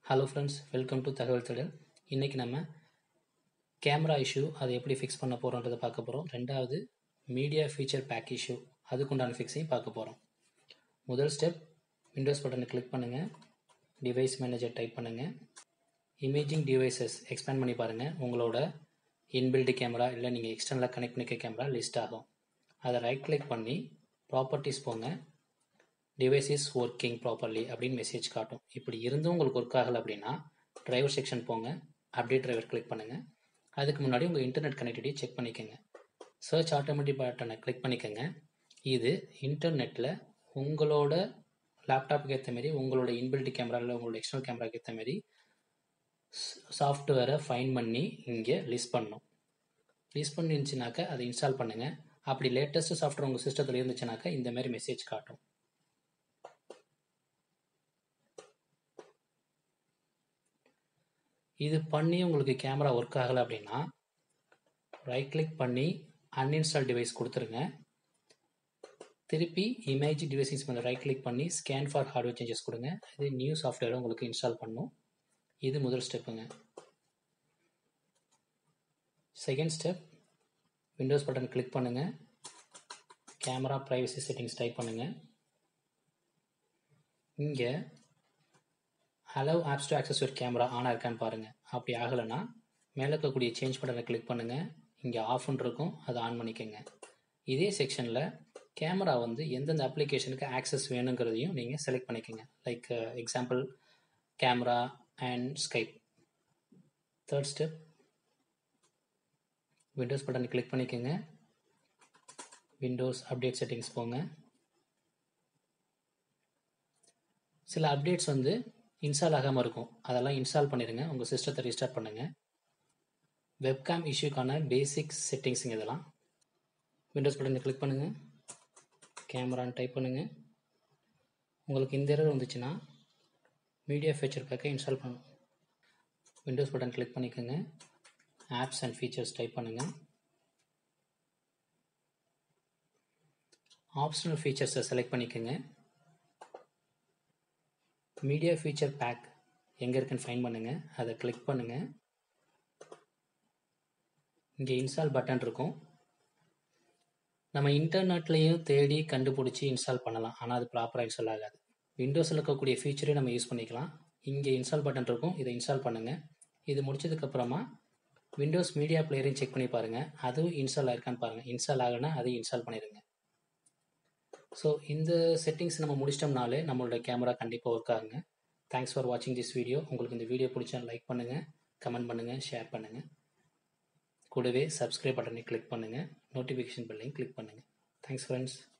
Hello friends, welcome to Thagaval Thedal. இன்னைக்கு நம்ம camera issue அதை எப்படி ஃபிக்ஸ் பண்ண போகிறோன்றதை பார்க்க போகிறோம். ரெண்டாவது மீடியா ஃபீச்சர் பேக் இஷ்யூ அதுக்குண்டான ஃபிக்ஸையும் பார்க்க போகிறோம். முதல் ஸ்டெப், விண்டோஸ் பட்டனை கிளிக் பண்ணுங்கள், டிவைஸ் மேனேஜர் டைப் பண்ணுங்கள், இமேஜிங் டிவைசஸ் எக்ஸ்பேண்ட் பண்ணி பாருங்கள். உங்களோட இன்பில்டு கேமரா இல்லை நீங்கள் எக்ஸ்டர்னலாக கனெக்ட் பண்ணிக்க கேமரா லிஸ்ட் ஆகும். அதை ரைட் கிளிக் பண்ணி ப்ராப்பர்ட்டிஸ் போங்க, டிவைஸ் இஸ் ஒர்க்கிங் ப்ராப்பர்லி அப்படின்னு மெசேஜ் காட்டும். இப்படி இருந்தும் உங்களுக்கு ஒர்க் ஆகலை அப்படின்னா டிரைவர் செக்ஷன் போங்க, அப்டேட் டிரைவர் கிளிக் பண்ணுங்கள். அதுக்கு முன்னாடி உங்கள் இன்டர்நெட் கனெக்டிவிட்டி செக் பண்ணிக்கோங்க. சர்ச் ஆட்டோமேட்டிக் பட்டனை கிளிக் பண்ணிக்கோங்க. இது இன்டர்நெட்டில் உங்களோட லேப்டாப்புக்கு ஏற்ற மாரி உங்களோட இன்பில்ட் கேமரா இல்லை உங்களோட எக்ஸ்டர்னல் கேமராக்கு ஏற்ற மாரி சாஃப்ட்வேரை ஃபைன் பண்ணி இங்கே லிஸ்ட் பண்ணணும். லிஸ்ட் பண்ணிருந்துச்சுனாக்கா அதை இன்ஸ்டால் பண்ணுங்கள். அப்படி லேட்டஸ்ட் சாஃப்ட்வேர் உங்கள் சிஸ்டத்தில் இருந்துச்சுனாக்கா இந்த மாதிரி மெசேஜ் காட்டும். இது பண்ணி உங்களுக்கு கேமரா ஒர்க் ஆகலை அப்படின்னா ரைட் கிளிக் பண்ணி அன்இன்ஸ்டால் டிவைஸ் கொடுத்துருங்க. திருப்பி இமேஜ் டிவைசஸ் மேலே ரைட் கிளிக் பண்ணி ஸ்கேன் ஃபார் ஹார்ட்வேர் சேஞ்சஸ் கொடுங்க. இது நியூ சாஃப்ட்வேரை உங்களுக்கு இன்ஸ்டால் பண்ணும். இது முதல் ஸ்டெப்புங்க. Second step, Windows button click பண்ணுங்கள், கேமரா ப்ரைவசி செட்டிங்ஸ் டைப் பண்ணுங்கள். இங்கே allow apps to access your camera ஆனாக இருக்கான்னு பாருங்கள். அப்படி ஆகலைன்னா மேலே இருக்கக்கூடிய சேஞ்ச் பட்டனை கிளிக் பண்ணுங்கள். இங்கே ஆஃப்னு இருக்கும், அதை ஆன் பண்ணிக்கோங்க. இதே செக்ஷனில் கேமரா எந்தெந்த அப்ளிகேஷனுக்கு ஆக்சஸ் வேணுங்கிறதையும் நீங்கள் செலக்ட் பண்ணிக்கோங்க. Like example camera and Skype. Third step, Windows பட்டனை கிளிக் பண்ணிக்கோங்க, விண்டோஸ் அப்டேட் செட்டிங்ஸ் போங்க. சில அப்டேட்ஸ் இன்ஸ்டால் ஆகாமல் இருக்கும், அதெல்லாம் இன்ஸ்டால் பண்ணிடுங்க. உங்கள் சிஸ்டத்தை ரீஸ்டார்ட் பண்ணுங்கள். வெப்கேம் இஷ்யூக்கான பேசிக் செட்டிங்ஸுங்க இதெல்லாம். விண்டோஸ் பட்டனை கிளிக் பண்ணுங்கள், கேமரான்னு டைப் பண்ணுங்கள். உங்களுக்கு இந்த எரர் வந்துச்சுன்னா மீடியா ஃபீச்சர் பேக்கை இன்ஸ்டால் பண்ணணும். விண்டோஸ் பட்டன் கிளிக் பண்ணிக்கோங்க, ஆப்ஸ் அண்ட் ஃபீச்சர்ஸ் டைப் பண்ணுங்கள். ஆப்ஷனல் ஃபீச்சர்ஸை செலக்ட் பண்ணிக்கோங்க. மீடியா ஃபீச்சர் பேக் எங்கே இருக்குன்னு ஃபைண்ட் பண்ணுங்கள், அதை கிளிக் பண்ணுங்கள். இங்கே இன்ஸ்டால் பட்டன் இருக்கும். நம்ம இன்டர்நெட்லேயும் தேடி கண்டுபிடிச்சி இன்ஸ்டால் பண்ணலாம், ஆனால் அது ப்ராப்பராக இன்ஸ்டால் ஆகாது. விண்டோஸில் இருக்கக்கூடிய ஃபீச்சரையும் நம்ம யூஸ் பண்ணிக்கலாம். இங்கே இன்ஸ்டால் பட்டன் இருக்கும், இதை இன்ஸ்டால் பண்ணுங்கள். இது முடிச்சதுக்கப்புறமா விண்டோஸ் மீடியா பிளேயரையும் செக் பண்ணி பாருங்கள், அதுவும் இன்ஸ்டால் ஆயிருக்கான்னு பாருங்கள். இன்ஸ்டால் ஆகலைன்னா அதையும் இன்ஸ்டால் பண்ணிடுங்க. ஸோ இந்த செட்டிங்ஸ் நம்ம முடிச்சிட்டோம்னாலே நம்மளோட கேமரா கண்டிப்பாக ஒர்க் ஆகுங்க. தேங்க்ஸ் ஃபார் வாட்சிங் திஸ் வீடியோ. உங்களுக்கு இந்த வீடியோ பிடிச்சா லைக் பண்ணுங்கள், கமெண்ட் பண்ணுங்கள், ஷேர் பண்ணுங்கள். கூடவே சப்ஸ்கிரைப் பட்டனை கிளிக் பண்ணுங்கள், நோட்டிஃபிகேஷன் பெல்லையும் கிளிக் பண்ணுங்கள். Thanks friends.